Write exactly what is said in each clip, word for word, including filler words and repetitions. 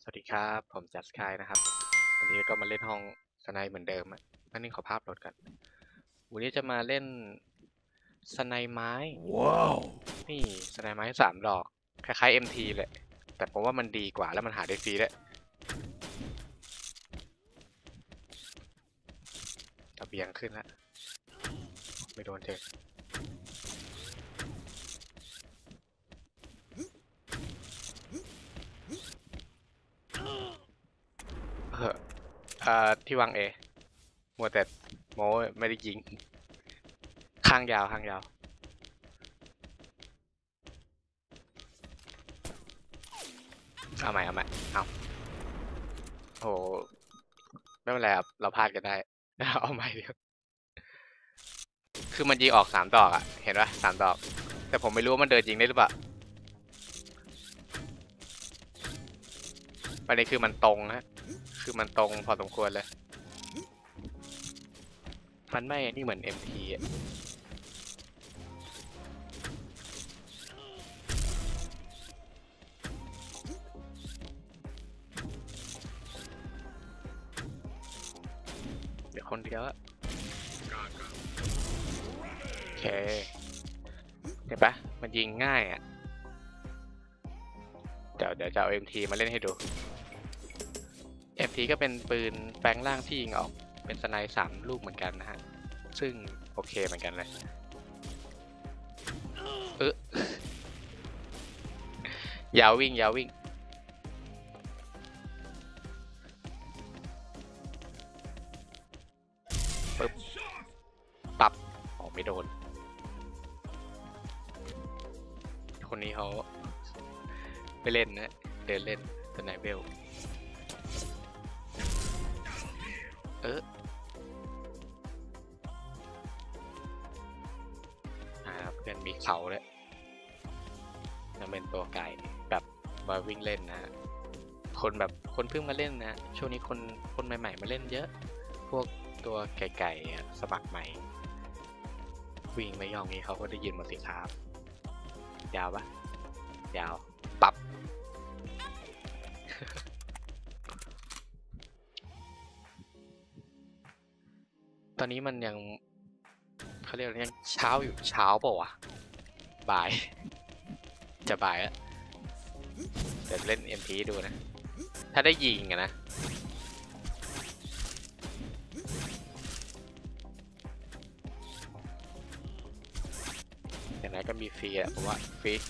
สวัสดีครับผมจัสกายนะครับวันนี้ก็มาเล่นห้องสไนเหมือนเดิมอ่ะนั่นนี่ขอภาพรถกันวันนี้จะมาเล่นสไนไม้ว้าวนี่สไนไม้สามดอกคล้ายๆ เอ็ม ที เลยแต่ผมว่ามันดีกว่าแล้วมันหาได้ฟรีด้วยตะเบียงขึ้นแล้วไม่โดนเจอเออเอ่อที่วางเอมัวแต่โม้ไม่ได้ยิงข้างยาวข้างยาวเอาใหม่เอาใหม่เอาโหไม่เป็นไรครับเราพลาดกันได้เอาใหม่ดีกว่าคือมันยิงออกสามดอกอะเห็นปะสามดอกแต่ผมไม่รู้ว่ามันเดินยิงได้หรือเปล่าประเด็นคือมันตรงนะคือมันตรงพอสมควรเลยมันไม่นี่เหมือน เอ็ม ที อ่ะเดี๋ยวคนเดียวอะโอเคเห็นปะมันยิงง่ายอ่ะเดี๋ยวเดี๋ยวจะเอา เอ็ม ที มาเล่นให้ดู เอ็ม ที ก็เป็นปืนแปลงร่างที่ยิงออกเป็นสไนป์สามลูกเหมือนกันนะฮะซึ่งโอเคเหมือนกันเลยเออยาววิ่งยาววิ่งปึ๊บปับออกไม่โดนคนนี้เขาไปเล่นนะเดินเล่นสไนเปอร์เอออ่าเพื่อนมีเขาเลยจะเป็นตัวไก่แบบมาวิ่งเล่นนะฮะคนแบบคนเพิ่งมาเล่นนะช่วงนี้คนคนใหม่ๆมาเล่นเยอะพวกตัวไก่ๆสมัครใหม่วิ่งไม่ยอมนี้เขาก็ได้ยินหมดสิครับยาวปะยาวปับ ตอนนี้มันยังเขาเรียกว่ายังเช้าอยู่เช้าเปล่าวะบ่าย จะบ่ายแล้วเดี๋ยวเล่น เอ็ม ที ดูนะ ถ้าได้ยิงอะนะอย่างไรก็มีฟรีอะผมว่าฟรี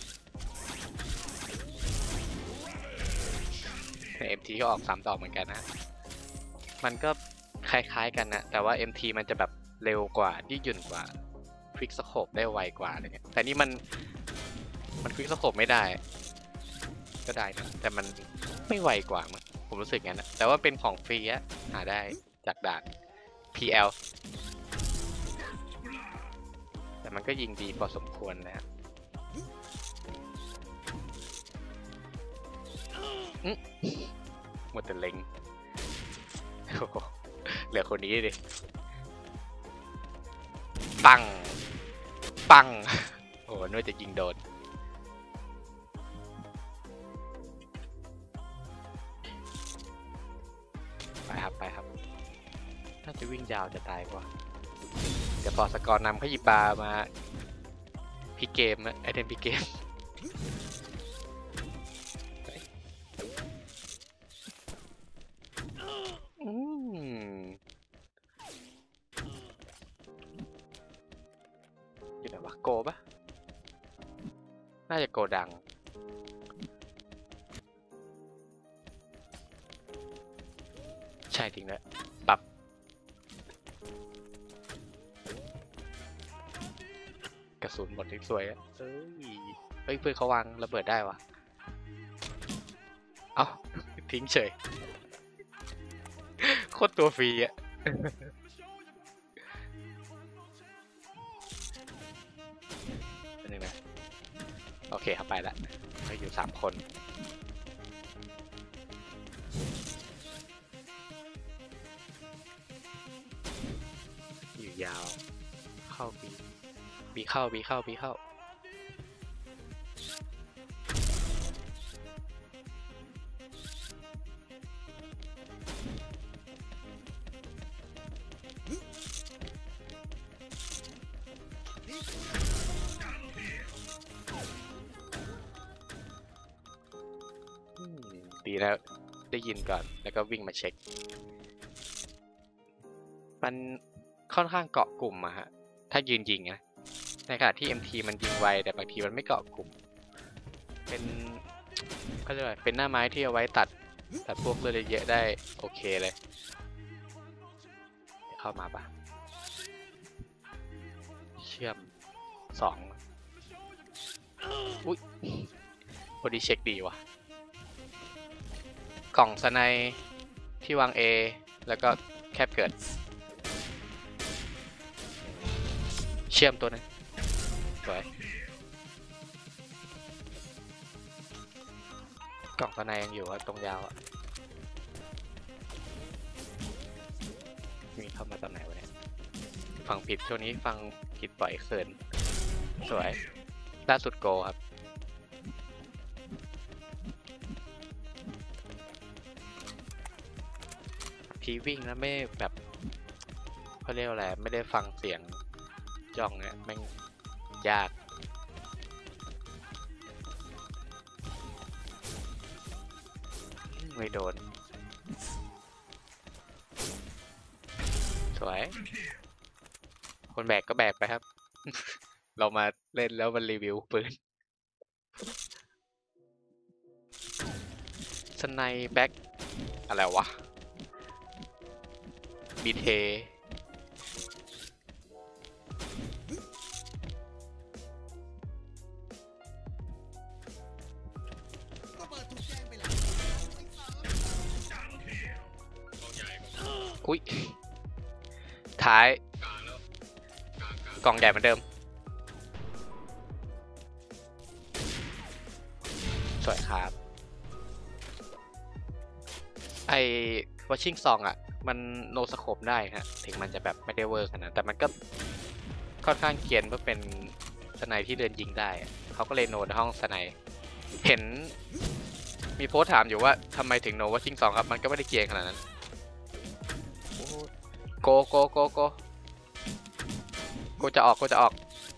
แต่ เอ็ม ที ก็ออกสามดอกเหมือนกันนะ มันก็คล้ายๆกันนะ แต่ว่า เอ็ม ที มันจะแบบเร็วกว่ายืดหยุ่นกว่าควิกสโคปได้ไวกว่าอะไรเงี้ยแต่นี่มันมันควิกสโคปไม่ได้ก็ได้นะแต่มันไม่ไวกว่ามั้งผมรู้สึกงั้นนะแต่ว่าเป็นของฟรีอะหาได้จากด่าน พี แอล แต่มันก็ยิงดีพอสมควรนะฮะหมดแต่เล็งเหลือคนนี้ดิปังปังโอ้นึกว่าจะยิงโดนไปครับไปครับถ้าจะวิ่งยาวจะตายกว่าเดี๋ยวพอสกอร์นำเขาหยิบบาร์มาพีเกมนะไอเทมพีเกมอยู่ไหนวะโกปะน่าจะโกดังใช่จริงแล้วปรับกระสุนหมดที่สวยอ่ะเอ้ยเฮ้ยเพื่อนเขาวางระเบิดได้วะเอ้าทิ้งเฉยโคตรตัวฟรีอ่ะนึงนะโอเคเข้าไปละเราอยู่สามคนอยู่ยาวเข้าบีบีเข้าบีเข้าบีเข้าดีนะได้ยินก่อนแล้วก็วิ่งมาเช็คมันค่อนข้างเกาะกลุ่มอะฮะถ้ายืนยิงนะในขณะที่ เอ็ม ที มันยิงไวแต่บางทีมันไม่เกาะกลุ่มเป็นเขาเรียกว่าเป็นหน้าไม้ที่เอาไว้ตัดตัดพวกเลือดเยอะได้โอเคเลยเข้ามาปะเชื่อมสองอุ้ยพอดีเช็คดีว่ะกล่องสไนที่วาง A แล้วก็แคบเกิดเชื่อมตัวนึงสวยกล่องสไนยังอยู่ตรงยาวอะมีเข้ามาตอนไหนวะเนี่ยฟังผิดช่วงนี้ฟังผิดบ่อยเขินสวยล่าสุดโกครับทีวิ่งแล้วไม่แบบเขาเรียกอะไรไม่ได้ฟังเสียงจ้องเนี่ยแม่งยากไม่โดนสวยคนแบกก็แบกไปครับ เรามาเล่นแล้วมันรีวิวปืนสไนแบ็กอะไรวะบีเทอุ้ยท้ายกล่องใหญ่เหมือนเดิมสวยครับไอ้ watching song อ่ะมันโนสโคปได้ฮะถึงมันจะแบบไม่ได้เวิร์กนะแต่มันก็ค่อนข้างเกียนเพื่อเป็นสไนที่เดินยิงได้เขาก็เลยโนในห้องสไนเห็นมีโพสถามอยู่ว่าทำไมถึงโน watching song ครับมันก็ไม่ได้เกียนขนาดนั้นโกโกโกโกโกจะออกโกจะออก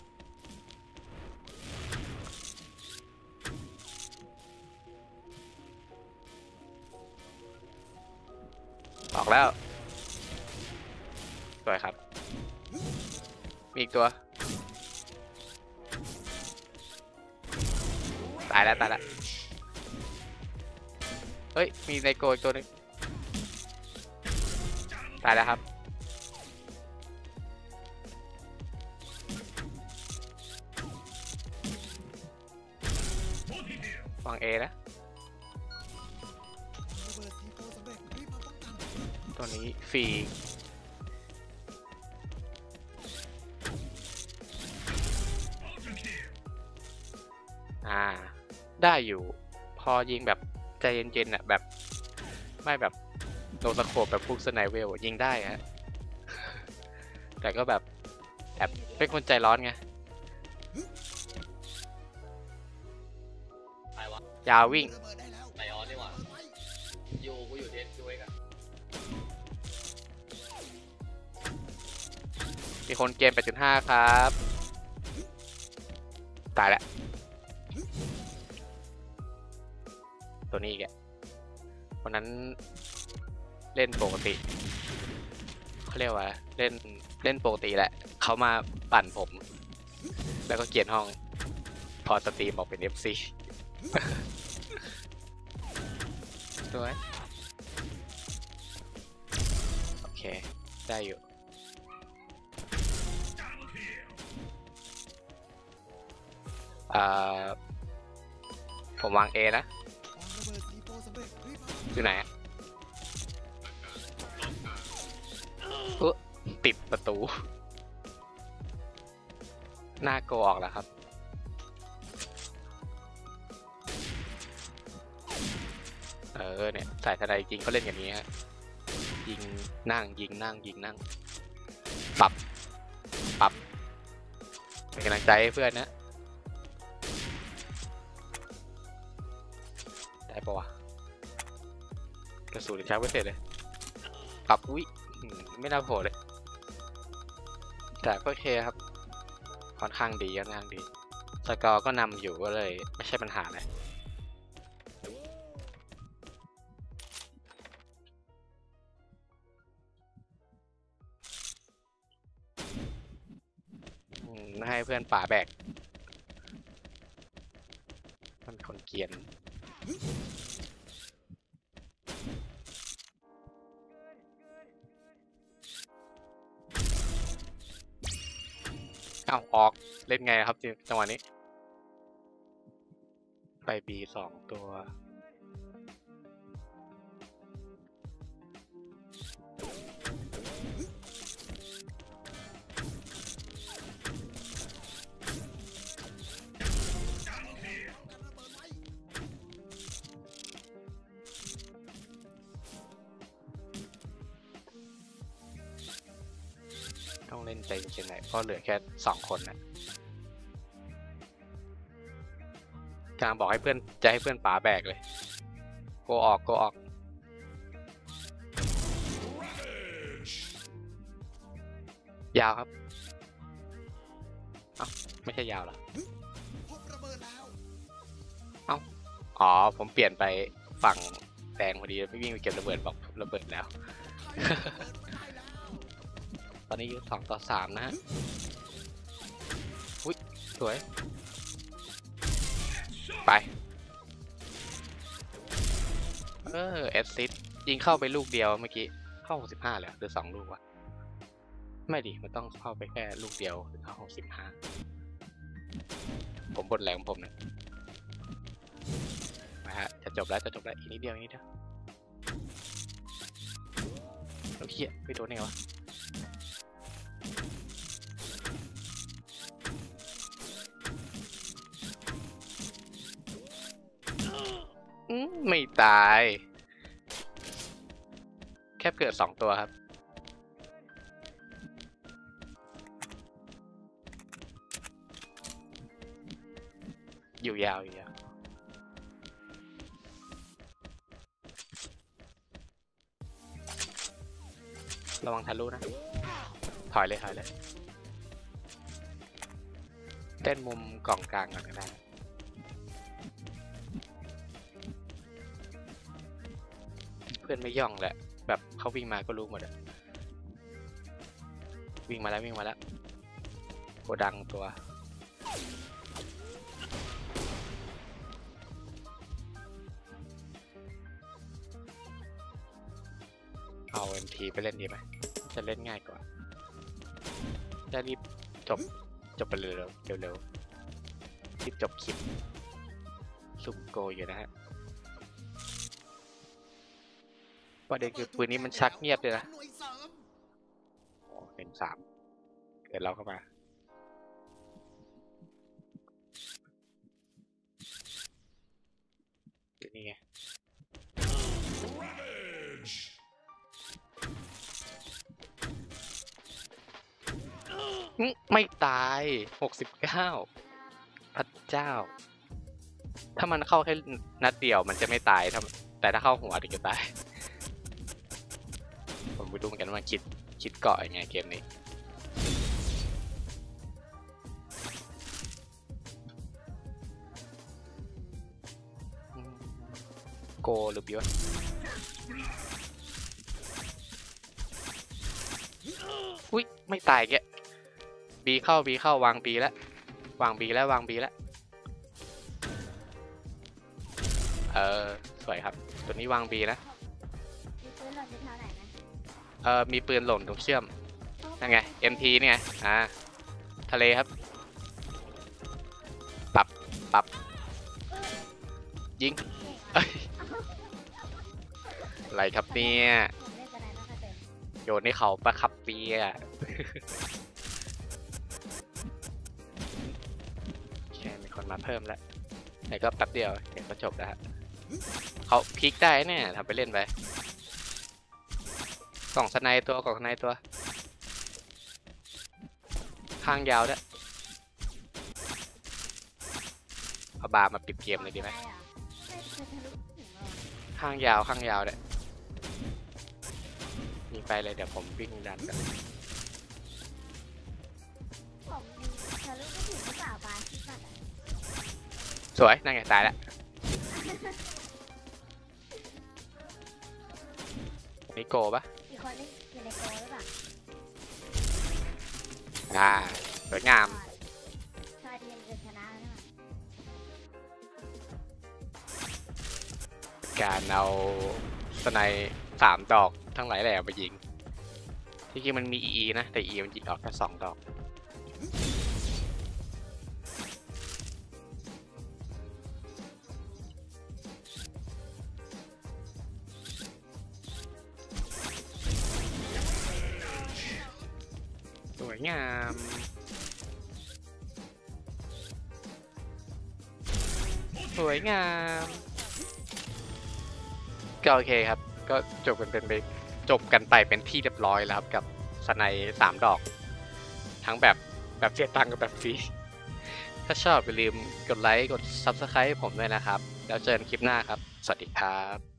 ออกแล้วสวยครับมีอีกตัวตายแล้วตายแล้วเฮ้ยมีไนโกอีกตัวนึงตายแล้วครับวาง A นะตัวนี้ฟรีอ่าได้อยู่พอยิงแบบใจเย็นๆอ่ะแบบไม่แบบโดนสโคปแบบพวกสไนเวลยิงได้ฮะ แต่ก็แบบแอบเป็นคนใจร้อนไงยาววิ่งไปออนดีกว่าอยู่กูอยู่เดนด้วยกันมีคนเกม แปดจุดห้า ครับตายแล้วตัวนี้แกวันนั้นเล่นปกติเขาเรียกว่าเล่นเล่นปกติแหละเขามาปั่นผมแล้วก็เกลียดห้องพอสตรีมบอกเป็น เอฟ ซี สวยโอเคได้อยู่อ่าผมวาง A นะอยู่ไหนอุ๊ยติดประตูหน้าโกออกแล้วครับเออเนี่ยสายทนายจริงเขาเล่นอย่างนี้ฮะยิงนั่งยิงนั่งยิงนั่งปรับปรับเป็นกำลังใจให้เพื่อนนะได้ปะวะกระสุนช้าไม่เสร็จเลยปรับอุ้ยไม่น่าโผล่เลยแต่ก็โอเคครับค่อนข้างดีค่อนข้างดีสกอร์ก็นำอยู่ก็เลยไม่ใช่ปัญหาเลยให้เพื่อนป่าแบกมันคนเกรียนเอาออกเล่นไงครับจังหวะนี้ไปบีสองตัวต้องเล่นใจเย็นๆหน่อยเพราะเหลือแค่สองคนนะกลางบอกให้เพื่อนจะให้เพื่อนป๋าแบกเลยโกออกโกออกยาวครับเอ้าไม่ใช่ยาวหรอเอ้าอ๋อผมเปลี่ยนไปฝั่งแดงพอดีไม่วิ่งไปเก็บระเบิดบอกระเบิดแล้ว ตอนนี้อยู่สองต่อสามนะฮะอุ้ยสวยไปเออแอสซิสยิงเข้าไปลูกเดียวเมื่อกี้เข้าหกสิบห้าเลยหรือสองลูกวะไม่ดิมันต้องเข้าไปแค่ลูกเดียวถึงเข้าหกสิบห้าผมบดแรงผมนะมาฮะจะจบแล้วจะจบแล้วอีกนิดเดียวอีกนิดเดียวแล้วเฮียไปโดนไงวะไม่ตายแค่เกิดสองตัวครับอยู่ยาวอยู่ยาวระวังทะลุนะถอยเลยถอยเลยเต้นมุมกล่องกลางก่อนก็ได้เพื่อนไม่ย่องแหละแบบเขาวิ่งมาก็รู้หมดอะวิ่งมาแล้ววิ่งมาแล้วโกดังตัวเอา เอ็ม ที ไปเล่นดีไหมจะเล่นง่ายกว่าจะรีบจบจบไปเร็วเร็วเร็วรีบจบคลิปซุ่มโกอยู่นะฮะประเด็นคือปืนนี้มันชักเงียบเลยนะโอ้เป็นสามเกิดเราเข้ามานี่ไงไม่ตายหกสิบเก้าพระเจ้าถ้ามันเข้าแค่นัดเดียวมันจะไม่ตายแต่ถ้าเข้าหัวถึงจะตายผมไปดูเหมือนกันว่าคิดคิดเกาะยังไงเกมนี้โกหรือบิวอุ้ยไม่ตายแกบีเข้าบีเข้าวางบีแล้ววางบีแล้ววางบีแล้วเออสวยครับตัวนี้วางบีนะเออมีปืนหล่นตรงเชื่อมนั่นไง เอ็ม ที นี่ไงอ่าทะเลครับปรับปรับยิงอะไรครับเนี่ยโยนให้เขาประคับเปียแค่มีคนมาเพิ่มแล้วแต่ก็แป๊บเดียวเดี๋ยวก็จบแล้วฮะเขาพลิกได้เนี่ยทำไปเล่นไปกล่องสไนตัวกล่องสไนตัวข้างยาวด้วยเอาบาร์มาปิดเกมเลยดีไหมข้างยาวข้างยาวเนี่ยมีไปเลยเดี๋ยวผมวิ่งดันกันสวยนั่งไงตายแล้วนี่โกปะอีกคนนี่อยู่ในโกหรือเปล่าอ่าสวยงามการเอาสไนสามดอกทั้งหลายแหล่มายิงที่จริงมันมี อี อี นะ แต่ อี มันยิงออกแค่สองดอกสวยงามสวยงามก็โอเคครับก็จบกันเป็นไปจบกันไปเป็นที่เรียบร้อยแล้วครับกับสไนสามดอกทั้งแบบแบบเสียตังค์กับแบบฟรีถ้าชอบอย่าลืมกดไลค์กด ซับสไครบ์ ให้ผมด้วยนะครับแล้วเจอกันคลิปหน้าครับสวัสดีครับ